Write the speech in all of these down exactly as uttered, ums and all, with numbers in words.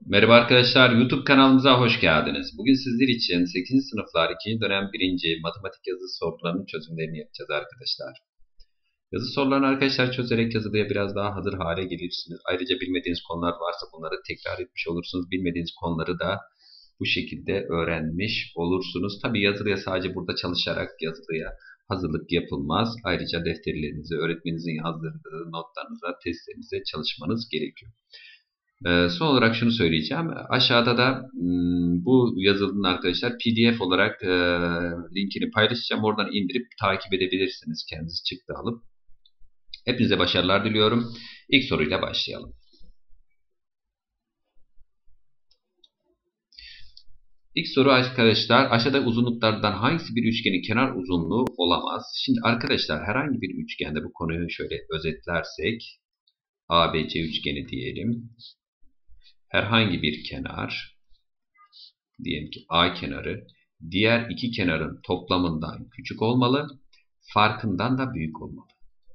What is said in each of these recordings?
Merhaba arkadaşlar, YouTube kanalımıza hoş geldiniz. Bugün sizler için sekizinci sınıflar ikinci dönem birinci matematik yazılı sorularının çözümlerini yapacağız arkadaşlar. Yazı sorularını arkadaşlar çözerek yazılıya biraz daha hazır hale gelirsiniz. Ayrıca bilmediğiniz konular varsa bunları tekrar etmiş olursunuz. Bilmediğiniz konuları da bu şekilde öğrenmiş olursunuz. Tabii yazılıya sadece burada çalışarak yazılıya hazırlık yapılmaz. Ayrıca defterlerinizi, öğretmeninizin yazdırdığı notlarınıza, testlerinize çalışmanız gerekiyor. Ee, son olarak şunu söyleyeceğim. Aşağıda da hmm, bu yazılının arkadaşlar P D F olarak e, linkini paylaşacağım. Oradan indirip takip edebilirsiniz kendiniz çıktı alıp. Hepinize başarılar diliyorum. İlk soruyla başlayalım. İlk soru arkadaşlar, aşağıda uzunluklardan hangisi bir üçgenin kenar uzunluğu olamaz? Şimdi arkadaşlar herhangi bir üçgende bu konuyu şöyle özetlersek A B C üçgeni diyelim. Herhangi bir kenar, diyelim ki A kenarı, diğer iki kenarın toplamından küçük olmalı, farkından da büyük olmalı.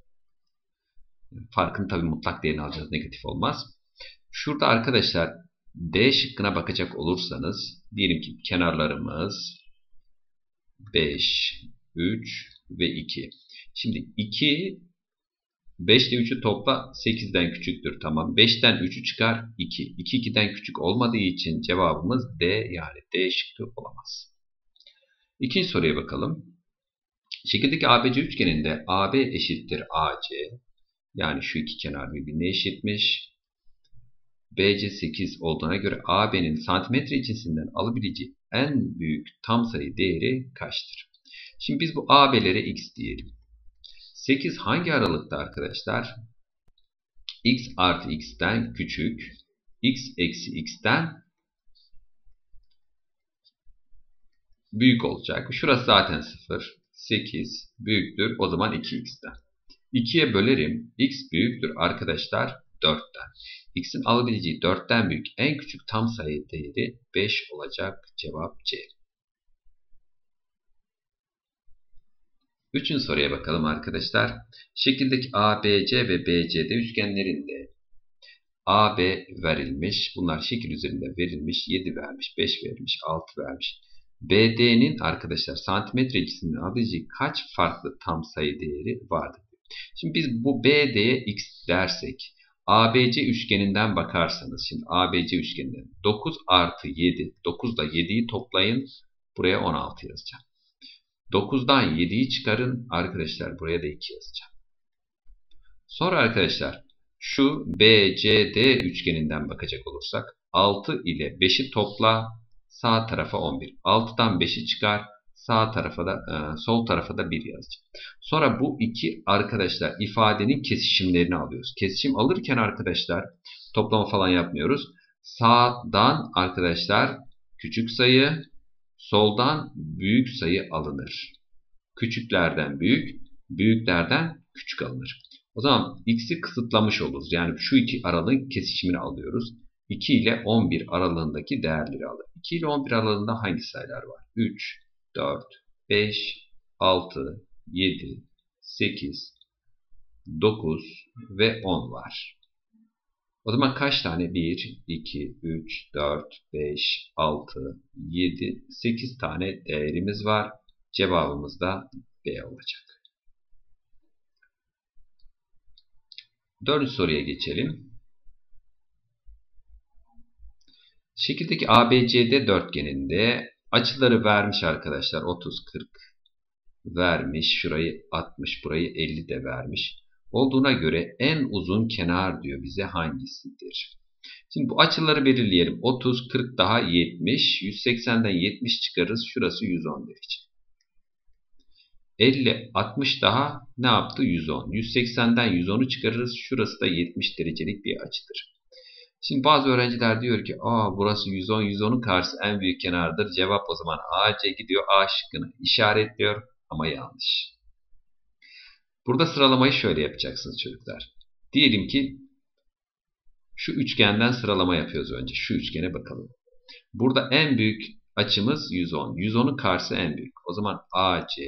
Farkın tabii mutlak değerini alacağız, negatif olmaz. Şurada arkadaşlar D şıkkına bakacak olursanız, diyelim ki kenarlarımız beş, üç ve iki. Şimdi iki, beş ile üçü topla, sekizden küçüktür. Tamam. beşten üçü çıkar, iki. iki, ikiden küçük olmadığı için cevabımız D, yani D şıkkı olamaz. İkinci soruya bakalım. Şekildeki A B C üçgeninde A B eşittir A C. Yani şu iki kenar birbirine eşitmiş. B C sekiz olduğuna göre A B'nin santimetre cinsinden alabileceği en büyük tam sayı değeri kaçtır? Şimdi biz bu A B'lere X diyelim. sekiz hangi aralıkta arkadaşlar? X artı X'ten küçük. X eksi X'ten büyük olacak. Şurası zaten sıfır. sekiz büyüktür. O zaman iki X'ten. ikiye bölerim. X büyüktür arkadaşlar dörtten. X'in alabileceği dörtten büyük en küçük tam sayı değeri beş olacak. Cevap C. Üçüncü soruya bakalım arkadaşlar. Şekildeki A B C ve B C D üçgenlerinde A B verilmiş. Bunlar şekil üzerinde verilmiş. yedi vermiş, beş vermiş, altı vermiş. B D'nin arkadaşlar santimetre cinsinden alabileceği kaç farklı tam sayı değeri vardır? Şimdi biz bu B D'ye X dersek, A B C üçgeninden bakarsanız, şimdi A B C üçgeninden dokuz artı yedi, dokuz ile yediyi toplayın, buraya on altı yazacağım. dokuzdan yediyi çıkarın arkadaşlar, buraya da iki yazacağım. Sonra arkadaşlar şu B C D üçgeninden bakacak olursak, altı ile beşi topla, sağ tarafa on bir. altıdan beşi çıkar, sağ tarafa da e, sol tarafa da bir yazacağım. Sonra bu iki arkadaşlar ifadenin kesişimlerini alıyoruz. Kesişim alırken arkadaşlar toplama falan yapmıyoruz. Sağdan arkadaşlar küçük sayı, soldan büyük sayı alınır. Küçüklerden büyük, büyüklerden küçük alınır. O zaman x'i kısıtlamış oluruz. Yani şu iki aralığın kesişimini alıyoruz. iki ile on bir aralığındaki değerleri alır. iki ile on bir aralığında hangi sayılar var? üç, dört, beş, altı, yedi, sekiz, dokuz ve on var. O zaman kaç tane? bir, iki, üç, dört, beş, altı, yedi, sekiz tane değerimiz var. Cevabımız da B olacak. Dördüncü soruya geçelim. Şekildeki A B C D dörtgeninde açıları vermiş arkadaşlar. otuz, kırk vermiş. Şurayı altmış, burayı elli de vermiş. Olduğuna göre en uzun kenar diyor bize hangisidir? Şimdi bu açıları belirleyelim. otuz, kırk daha yetmiş. yüz seksenden yetmiş çıkarırız. Şurası yüz on derece. elli, altmış daha ne yaptı? yüz on. yüz seksenden yüz onu çıkarırız. Şurası da yetmiş derecelik bir açıdır. Şimdi bazı öğrenciler diyor ki, aa burası yüz on, yüz onun karşısı en büyük kenardır. Cevap o zaman A C gidiyor. A şıkkını işaretliyor ama yanlış. Burada sıralamayı şöyle yapacaksınız çocuklar. Diyelim ki şu üçgenden sıralama yapıyoruz önce. Şu üçgene bakalım. Burada en büyük açımız yüz on. yüz onun karşısı en büyük. O zaman A C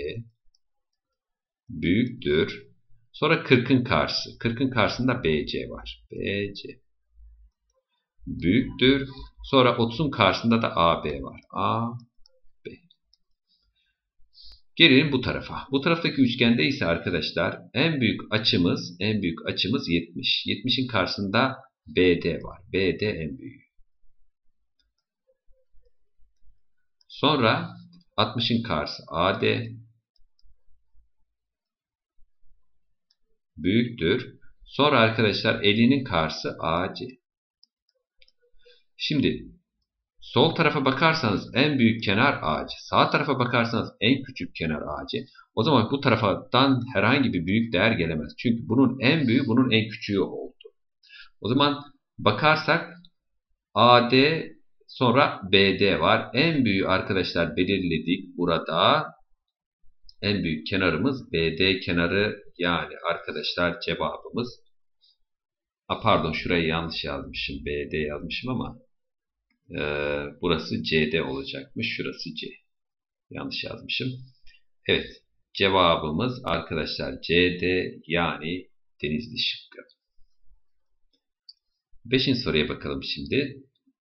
büyüktür. Sonra kırkın karşısı. kırkın karşısında B C var. B C büyüktür. Sonra otuzun karşısında da A B var. A B. Gelelim bu tarafa. Bu taraftaki üçgende ise arkadaşlar en büyük açımız en büyük açımız yetmiş. yetmişin karşısında B D var. B D en büyüğü. Sonra altmışın karşısı A D büyüktür. Sonra arkadaşlar ellinin karşısı A C. Şimdi sol tarafa bakarsanız en büyük kenar A C. Sağ tarafa bakarsanız en küçük kenar A C. O zaman bu taraftan herhangi bir büyük değer gelemez. Çünkü bunun en büyüğü bunun en küçüğü oldu. O zaman bakarsak A D sonra B D var. En büyüğü arkadaşlar belirledik. Burada en büyük kenarımız B D kenarı, yani arkadaşlar cevabımız, a pardon şurayı yanlış yazmışım. B D yazmışım ama e, burası C D olacakmış. Şurası C. Yanlış yazmışım. Evet. Cevabımız arkadaşlar C D, yani Denizli şıkkı. Beşinci soruya bakalım şimdi.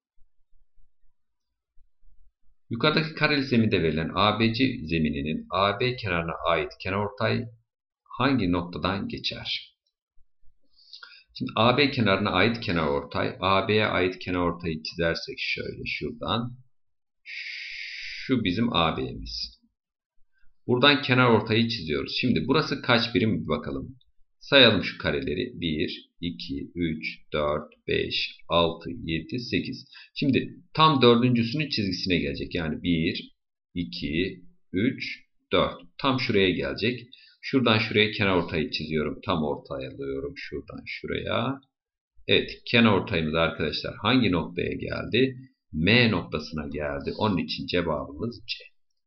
Yukarıdaki kareli zeminde verilen A B C zemininin A B kenarına ait kenarortay hangi noktadan geçer? Şimdi A B kenarına ait kenarortay, A B'ye ait kenarortayı çizersek şöyle şuradan. Şu bizim A B'miz. Buradan kenarortayı çiziyoruz. Şimdi burası kaç birim bir bakalım. Sayalım şu kareleri. bir, iki, üç, dört, beş, altı, yedi, sekiz. Şimdi tam dördüncüsünün çizgisine gelecek. Yani bir, iki, üç, dört. Tam şuraya gelecek. Şuradan şuraya kenarortayı çiziyorum. Tam ortaya alıyorum. Şuradan şuraya. Evet, kenarortayımız arkadaşlar hangi noktaya geldi? M noktasına geldi. Onun için cevabımız C.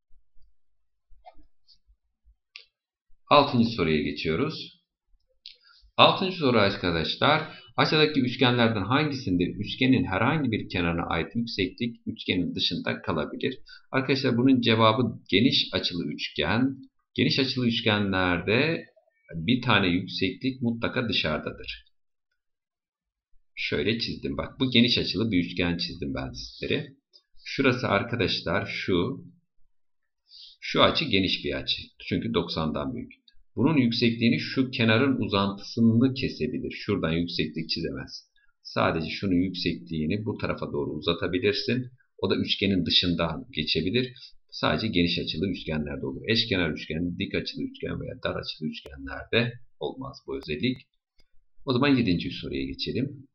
Altıncı soruya geçiyoruz. Altıncı soru arkadaşlar. Aşağıdaki üçgenlerden hangisinde üçgenin herhangi bir kenarına ait yükseklik üçgenin dışında kalabilir? Arkadaşlar bunun cevabı geniş açılı üçgen. Geniş açılı üçgenlerde bir tane yükseklik mutlaka dışarıdadır. Şöyle çizdim bak. Bu geniş açılı bir üçgen çizdim ben sizlere. Şurası arkadaşlar şu. Şu açı geniş bir açı. Çünkü doksandan büyük. Bunun yüksekliğini şu kenarın uzantısını kesebilir. Şuradan yükseklik çizemez. Sadece şunun yüksekliğini bu tarafa doğru uzatabilirsin. O da üçgenin dışından geçebilir. Sadece geniş açılı üçgenlerde olur. Eşkenar üçgen, dik açılı üçgen veya dar açılı üçgenlerde olmaz bu özellik. O zaman yedinci soruya geçelim.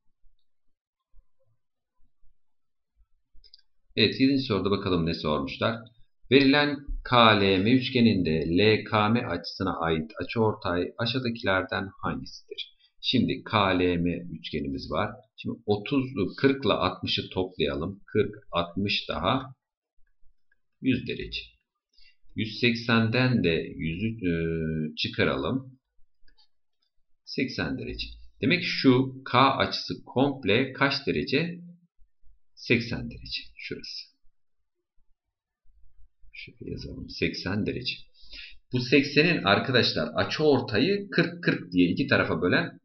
Evet, yedinci soruda bakalım ne sormuşlar. Verilen K L M üçgeninde L K M açısına ait açıortay aşağıdakilerden hangisidir? Şimdi K L M üçgenimiz var. Şimdi otuz, kırk ile altmışı toplayalım. kırk, altmış daha yüz derece. yüz seksenden de yüzü e, çıkaralım. seksen derece. Demek ki şu K açısı komple kaç derece? seksen derece. Şurası. Şöyle yazalım. seksen derece. Bu seksenin arkadaşlar açıortayı kırk kırk diye iki tarafa bölen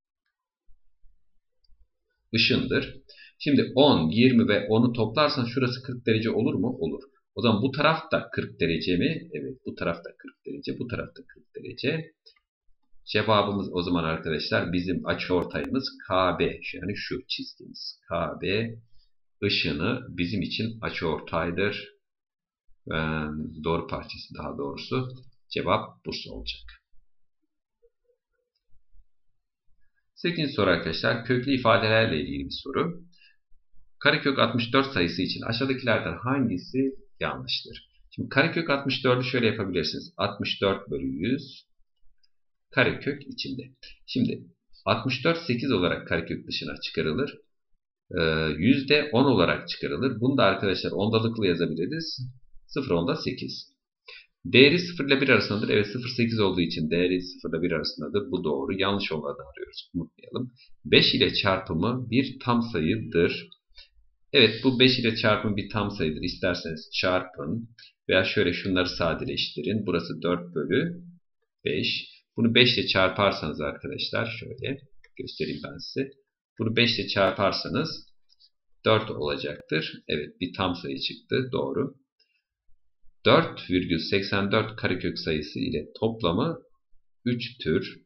ışındır. Şimdi on, yirmi ve onu toplarsan şurası kırk derece olur mu? Olur. O zaman bu taraf da kırk derece mi? Evet, bu taraf da kırk derece, bu taraf da kırk derece. Cevabımız o zaman arkadaşlar bizim açıortayımız K B. Yani şu çizgimiz K B ışını bizim için açıortaydır. Ee, doğru parçası daha doğrusu. Cevap Bursa olacak. sekizinci soru arkadaşlar. Köklü ifadelerle ilgili bir soru. Karekök altmış dört sayısı için aşağıdakilerden hangisi yanlıştır? Şimdi karekök altmış dördü şöyle yapabilirsiniz. altmış dört bölü yüz karekök içinde. Şimdi altmış dört sekiz olarak karekök dışına çıkarılır. yüz de on olarak çıkarılır. Bunu da arkadaşlar ondalıklı yazabiliriz. sıfır onda sekiz. Değeri sıfır ile bir arasındadır. Evet, sıfır sekiz olduğu için değeri sıfır ile bir arasındadır. Bu doğru. Yanlış olanı arıyoruz. Unutmayalım. beş ile çarpımı bir tam sayıdır. Evet, bu beş ile çarpımı bir tam sayıdır. İsterseniz çarpın. Veya şöyle şunları sadeleştirin. Burası dört bölü beş. Bunu beş ile çarparsanız arkadaşlar şöyle göstereyim ben size. Bunu beş ile çarparsanız dört olacaktır. Evet, bir tam sayı çıktı. Doğru. dört virgül seksen dört karekök sayısı ile toplamı üç'tür.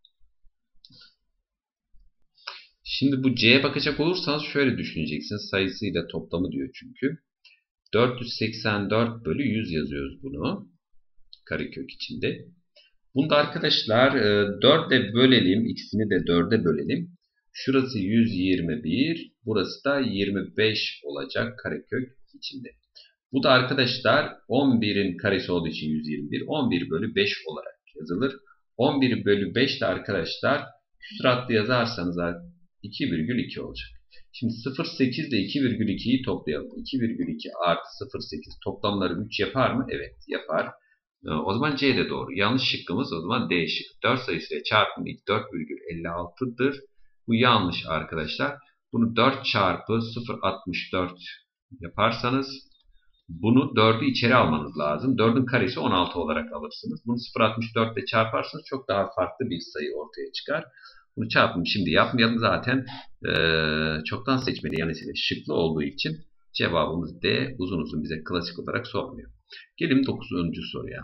Şimdi bu C'ye bakacak olursanız şöyle düşüneceksiniz. Sayısıyla toplamı diyor çünkü. dört yüz seksen dört bölü yüz yazıyoruz bunu. Karekök içinde. Bunda arkadaşlar dört'e bölelim. İkisini de dört'e bölelim. Şurası yüz yirmi bir. Burası da yirmi beş olacak karekök içinde. Bu da arkadaşlar on bir'in karesi olduğu için yüz yirmi bir. on bir bölü beş olarak yazılır. on bir bölü beş de arkadaşlar küsuratlı yazarsanız iki virgül iki olacak. Şimdi sıfır virgül sekiz ile iki virgül iki'yi toplayalım. iki virgül iki artı sıfır virgül sekiz toplamları üç yapar mı? Evet, yapar. O zaman C de doğru. Yanlış şıkkımız o zaman D şıkkı. dört sayısıyla çarpımı dört virgül elli altı'dır. Bu yanlış arkadaşlar. Bunu dört çarpı sıfır virgül altmış dört yaparsanız bunu dört'ü içeri almanız lazım. dört'ün karesi on altı olarak alırsınız. Bunu sıfır virgül altmış dört ile çarparsanız çok daha farklı bir sayı ortaya çıkar. Bunu çarpımı şimdi yapmayalım, zaten ee, çoktan seçmeli yani şıklı olduğu için cevabımız D. Uzun uzun bize klasik olarak sormuyor. Gelelim dokuzuncu soruya.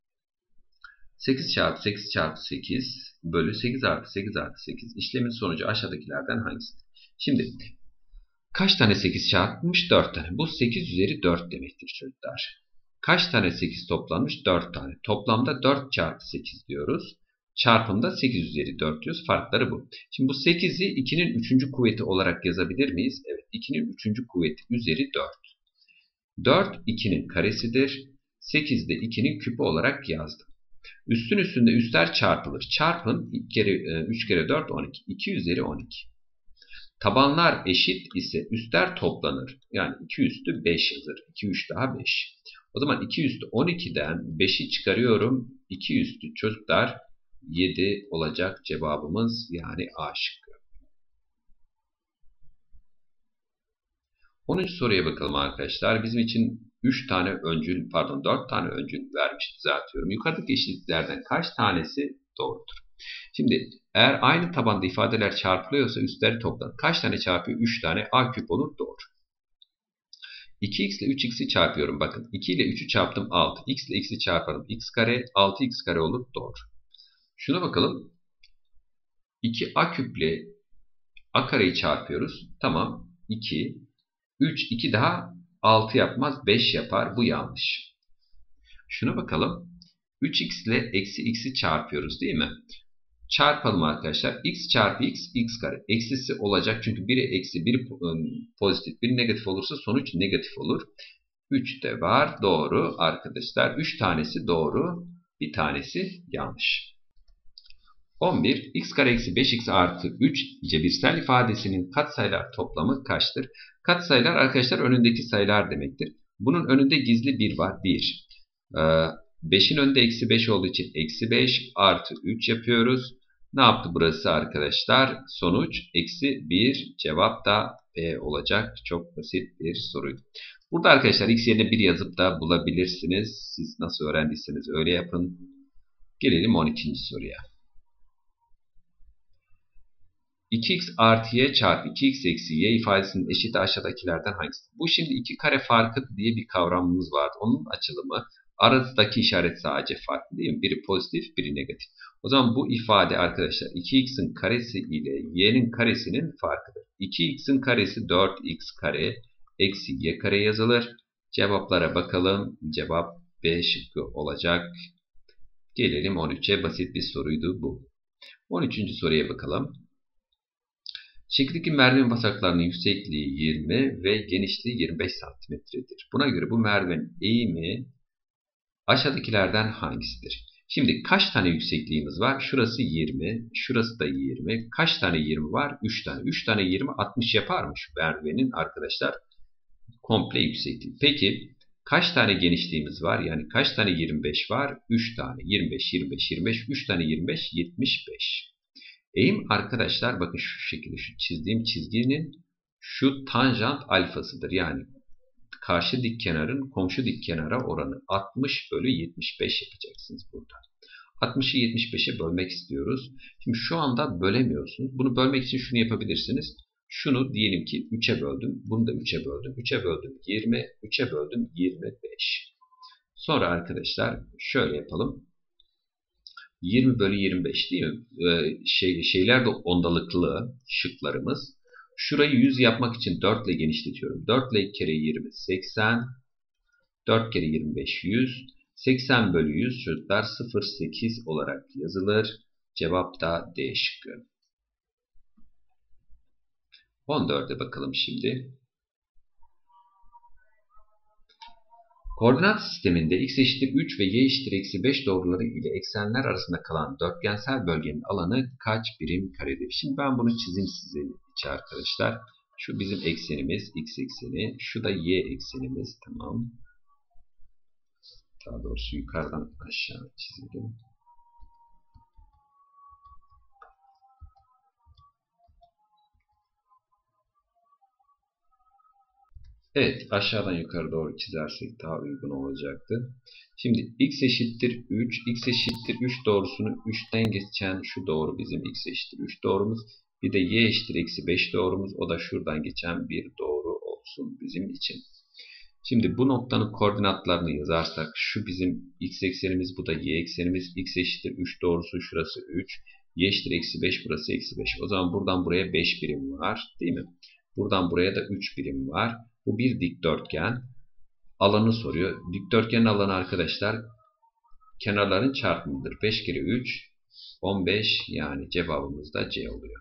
sekiz çarpı sekiz çarpı sekiz bölü sekiz artı sekiz artı sekiz işlemin sonucu aşağıdakilerden hangisidir? Şimdi kaç tane sekiz çarpılmış? dört tane. Bu sekiz üzeri dört demektir çocuklar. Kaç tane sekiz toplanmış? dört tane. Toplamda dört çarpı sekiz diyoruz. Çarpımda sekiz üzeri dört diyoruz. Farkları bu. Şimdi bu sekiz'i iki'nin üçüncü kuvveti olarak yazabilir miyiz? Evet. iki'nin üçüncü kuvveti üzeri dört. dört iki'nin karesidir. sekiz de iki'nin küpü olarak yazdım. Üstün üstünde üstler çarpılır. Çarpın üç kere dört on iki. iki üzeri on iki. Tabanlar eşit ise üstler toplanır. Yani iki üstü beş yazılır. iki üç daha beş. O zaman iki üstü on iki'den beş'i çıkarıyorum. iki üstü çocuklar yedi olacak cevabımız, yani A şıkkı. onuncu soruya bakalım arkadaşlar. Bizim için üç tane öncül, pardon dört tane öncül vermiş, düzeltiyorum. Yukarıdaki eşitliklerden kaç tanesi doğrudur? Şimdi eğer aynı tabanda ifadeler çarpılıyorsa üstleri toplar. Kaç tane çarpıyor? üç tane. A küp olur. Doğru. iki x ile üç x'i çarpıyorum. Bakın iki ile üç'ü çarptım altı. X ile x'i çarparım. X kare altı x kare olur. Doğru. Şuna bakalım. iki a küp ile a kareyi çarpıyoruz. Tamam. iki. üç. iki daha altı yapmaz. beş yapar. Bu yanlış. Şuna bakalım. üç x ile eksi x'i çarpıyoruz değil mi? Çarpalım arkadaşlar. X çarpı x, x kare. Eksisi olacak çünkü biri eksi, biri pozitif, biri negatif olursa sonuç negatif olur. üç de var. Doğru arkadaşlar. üç tanesi doğru. Bir tanesi yanlış. on bir. X kare eksi beş x artı üç cebirsel ifadesinin katsayılar toplamı kaçtır? Katsayılar arkadaşlar önündeki sayılar demektir. Bunun önünde gizli bir var. bir. beş'in önünde eksi beş olduğu için eksi beş artı üç yapıyoruz. Ne yaptı burası arkadaşlar? Sonuç eksi bir. Cevap da B olacak. Çok basit bir soruydu. Burada arkadaşlar x yerine bir yazıp da bulabilirsiniz. Siz nasıl öğrendiyseniz öyle yapın. Gelelim on ikinci soruya. iki x artı y çarpı iki x eksi y ifadesinin eşiti aşağıdakilerden hangisi? Bu şimdi iki kare farkı diye bir kavramımız vardı. Onun açılımı. Aradaki işaret sadece farklı değil mi? Biri pozitif, biri negatif. O zaman bu ifade arkadaşlar iki x'in karesi ile y'nin karesinin farkıdır. iki x'in karesi dört x kare eksi y kare yazılır. Cevaplara bakalım. Cevap B şıkkı olacak. Gelelim on üç'e. Basit bir soruydu bu. on üçüncü soruya bakalım. Şekildeki merdiven basaklarının yüksekliği yirmi ve genişliği yirmi beş santimetredir. Buna göre bu merdivenin eğimi aşağıdakilerden hangisidir? Şimdi kaç tane yüksekliğimiz var? Şurası yirmi, şurası da yirmi. Kaç tane yirmi var? üç tane. üç tane yirmi, altmış yapar mı şu merdivenin arkadaşlar komple yüksekliği? Peki kaç tane genişliğimiz var? Yani kaç tane yirmi beş var? üç tane. yirmi beş, yirmi beş, yirmi beş. üç tane yirmi beş, yetmiş beş. Eğim arkadaşlar bakın şu şekilde, şu çizdiğim çizginin şu tanjant alfasıdır. Yani karşı dik kenarın komşu dik kenara oranı altmış bölü yetmiş beş yapacaksınız burada. altmış'ı yetmiş beş'e bölmek istiyoruz. Şimdi şu anda bölemiyorsunuz. Bunu bölmek için şunu yapabilirsiniz. Şunu diyelim ki üçe böldüm. Bunu da üçe böldüm. üçe böldüm yirmi. üçe böldüm yirmi beş. Sonra arkadaşlar şöyle yapalım. yirmi bölü yirmi beş değil mi? Ee, şey, şeyler de ondalıklı şıklarımız. Şurayı yüz yapmak için dört ile genişletiyorum. dört ile iki kere yirmi seksen. dört kere yirmi beş yüz. seksen bölü yüz çocuklar sıfır virgül sekiz olarak yazılır. Cevap da D şıkkı. on dörde bakalım şimdi. Koordinat sisteminde x eşittir üç ve y eşittir eksi beş doğruları ile eksenler arasında kalan dörtgensel bölgenin alanı kaç birim karedir? Şimdi ben bunu çizeyim size için arkadaşlar. Şu bizim eksenimiz x ekseni. Şu da y eksenimiz. Tamam. Daha doğrusu yukarıdan aşağı çizelim. Evet, aşağıdan yukarı doğru çizersek daha uygun olacaktı. Şimdi x eşittir üç, x eşittir üç doğrusunu üçten geçen şu doğru bizim x eşittir üç doğrumuz. Bir de y eşittir eksi beş doğrumuz, o da şuradan geçen bir doğru olsun bizim için. Şimdi bu noktanın koordinatlarını yazarsak şu bizim x eksenimiz, bu da y eksenimiz. X eşittir üç doğrusu şurası üç, y eşittir eksi beş, burası eksi beş. O zaman buradan buraya beş birim var değil mi? Buradan buraya da üç birim var. Bu bir dikdörtgen. Alanı soruyor. Dikdörtgenin alanı arkadaşlar kenarların çarpımıdır. beş kere üç on beş, yani cevabımız da C oluyor.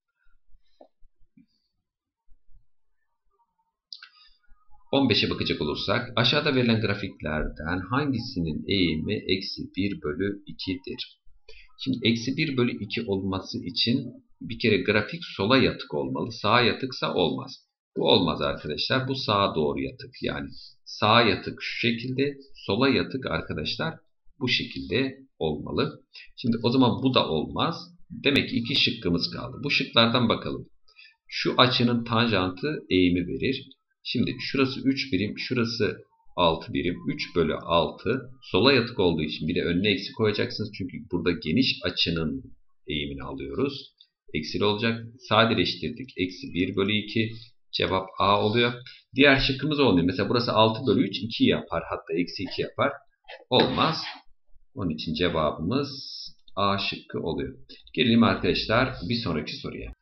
on beşe bakacak olursak aşağıda verilen grafiklerden hangisinin eğimi eksi bir bölü iki'dir? Şimdi eksi bir bölü iki olması için bir kere grafik sola yatık olmalı. Sağa yatıksa olmaz. Bu olmaz arkadaşlar. Bu sağa doğru yatık. Yani sağa yatık şu şekilde, sola yatık arkadaşlar bu şekilde olmalı. Şimdi o zaman bu da olmaz. Demek ki iki şıkkımız kaldı. Bu şıklardan bakalım. Şu açının tanjantı eğimi verir. Şimdi şurası üç birim, şurası altı birim. üç bölü altı sola yatık olduğu için bir de önüne eksi koyacaksınız. Çünkü burada geniş açının eğimini alıyoruz. Eksili olacak. Sadeleştirdik. Eksi bir bölü iki. Cevap A oluyor. Diğer şıkkımız olmuyor. Mesela burası altı bölü üç iki yapar. Hatta eksi iki yapar. Olmaz. Onun için cevabımız A şıkkı oluyor. Gelelim arkadaşlar bir sonraki soruya.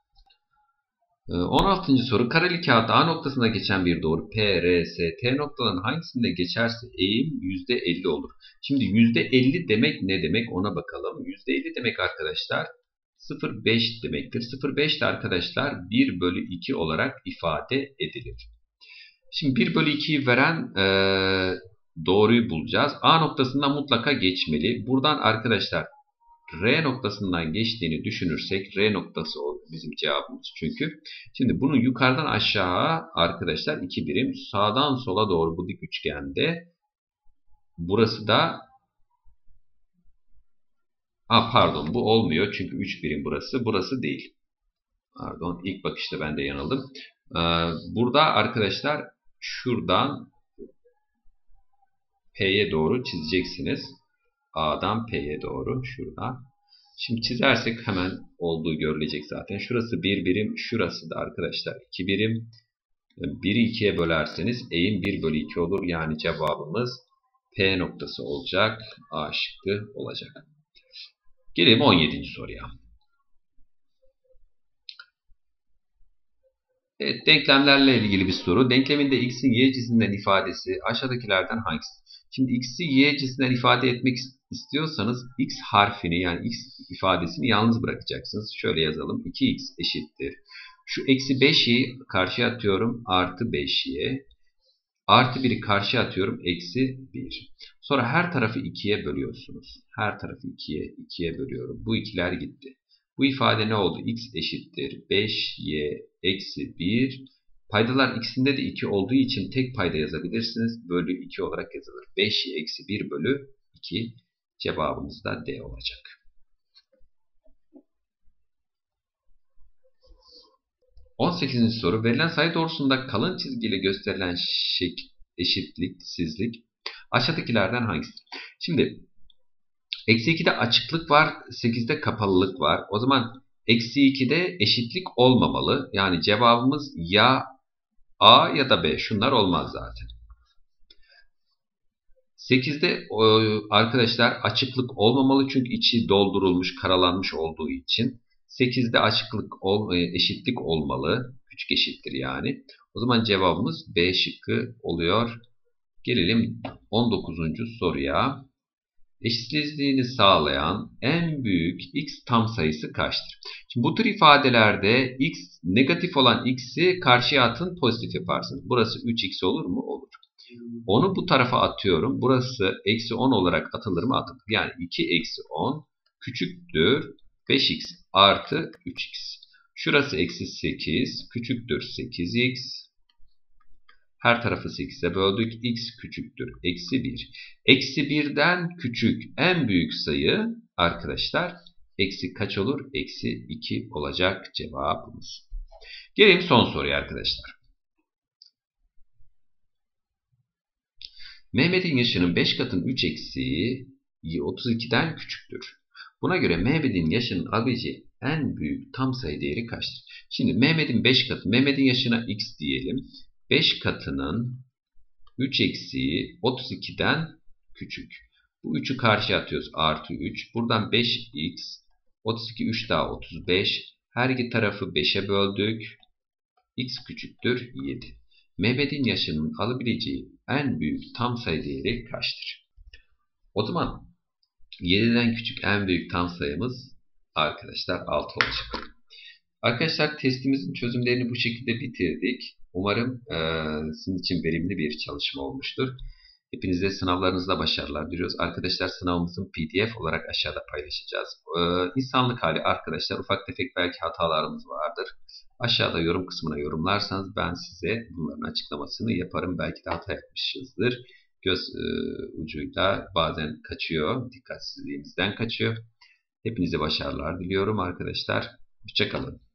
on altıncı soru. Kareli kağıtta A noktasında geçen bir doğru P, R, S, T noktalarının hangisinde geçerse eğim yüzde elli olur. Şimdi yüzde elli demek ne demek ona bakalım. yüzde elli demek arkadaşlar sıfır virgül beş demektir. sıfır virgül beş de arkadaşlar bir bölü iki olarak ifade edilir. Şimdi bir bölü iki'yi veren e, doğruyu bulacağız. A noktasından mutlaka geçmeli. Buradan arkadaşlar R noktasından geçtiğini düşünürsek R noktası bizim cevabımız çünkü. Şimdi bunun yukarıdan aşağı arkadaşlar iki birim, sağdan sola doğru bu dik üçgende. Burası da ha, pardon bu olmuyor çünkü üç birim burası. Burası değil. Pardon, ilk bakışta ben de yanıldım. Ee, burada arkadaşlar şuradan P'ye doğru çizeceksiniz. A'dan P'ye doğru şuradan. Şimdi çizersek hemen olduğu görülecek zaten. Şurası bir birim, şurası da arkadaşlar iki birim. bir'i iki'ye bölerseniz eğim bir bölü iki olur. Yani cevabımız P noktası olacak. A şıkkı olacak. Gelelim on yedinci soruya. Evet, denklemlerle ilgili bir soru. Denkleminde x'in y cinsinden ifadesi aşağıdakilerden hangisi? Şimdi x'i y cinsinden ifade etmek istiyorsanız x harfini yani x ifadesini yalnız bırakacaksınız. Şöyle yazalım. iki x eşittir. Şu eksi beş y'yi karşıya atıyorum. Artı beş y. Artı bir'i karşıya atıyorum. Eksi bir. Sonra her tarafı iki'ye bölüyorsunuz. Her tarafı iki'ye iki'ye bölüyorum. Bu ikiler gitti. Bu ifade ne oldu? X eşittir beş y eksi bir. Paydalar ikisinde de iki olduğu için tek payda yazabilirsiniz. Bölü iki olarak yazılır. beş y eksi bir bölü iki. Cevabımız da D olacak. on sekizinci soru. Verilen sayı doğrusunda kalın çizgiyle gösterilen şekil, eşitliksizlik aşağıdakilerden hangisidir? Şimdi eksi iki'de açıklık var, sekiz'de kapalılık var. O zaman Eksi ikide eşitlik olmamalı. Yani cevabımız ya A ya da B. Şunlar olmaz zaten. sekizde arkadaşlar açıklık olmamalı çünkü içi doldurulmuş, karalanmış olduğu için. sekizde açıklık eşitlik olmalı. Küçük eşittir yani. O zaman cevabımız B şıkkı oluyor. Gelelim on dokuzuncu soruya. Eşitsizliğini sağlayan en büyük x tam sayısı kaçtır? Şimdi bu tür ifadelerde x negatif olan x'i karşıya atın, pozitif yaparsınız. Burası üç x olur mu? Olur. onu bu tarafa atıyorum. Burası eksi on olarak atılır mı? Atılır. Yani iki eksi on küçüktür beş x artı üç x. Şurası eksi sekiz küçüktür sekiz x. Her tarafı sekize böldük. X küçüktür eksi bir. Eksi birden küçük en büyük sayı arkadaşlar eksi kaç olur? Eksi iki olacak cevabımız. Gelelim son soruya arkadaşlar. Mehmet'in yaşının beş katının üç eksiği otuz ikiden küçüktür. Buna göre Mehmet'in yaşının alabileceği en büyük tam sayı değeri kaçtır? Şimdi Mehmet'in beş katı, Mehmet'in yaşına x diyelim. beş katının üç eksiği otuz ikiden küçük. Bu üçü karşıya atıyoruz. Artı üç. Buradan beş x. otuz iki, üç daha otuz beş. Her iki tarafı beşe böldük. X küçüktür yedi. Mehmet'in yaşının alabileceği en büyük tam sayı değeri kaçtır? O zaman yediden küçük en büyük tam sayımız arkadaşlar altı olacak. Arkadaşlar testimizin çözümlerini bu şekilde bitirdik. Umarım e, sizin için verimli bir çalışma olmuştur. Hepinize sınavlarınızda başarılar diliyoruz. Arkadaşlar sınavımızın P D F olarak aşağıda paylaşacağız. E, insanlık hali arkadaşlar ufak tefek belki hatalarımız vardır. Aşağıda yorum kısmına yorumlarsanız ben size bunların açıklamasını yaparım. Belki de hata yapmışızdır. Göz e, ucuyla bazen kaçıyor. Dikkatsizliğimizden kaçıyor. Hepinize başarılar diliyorum arkadaşlar. Hoşça kalın.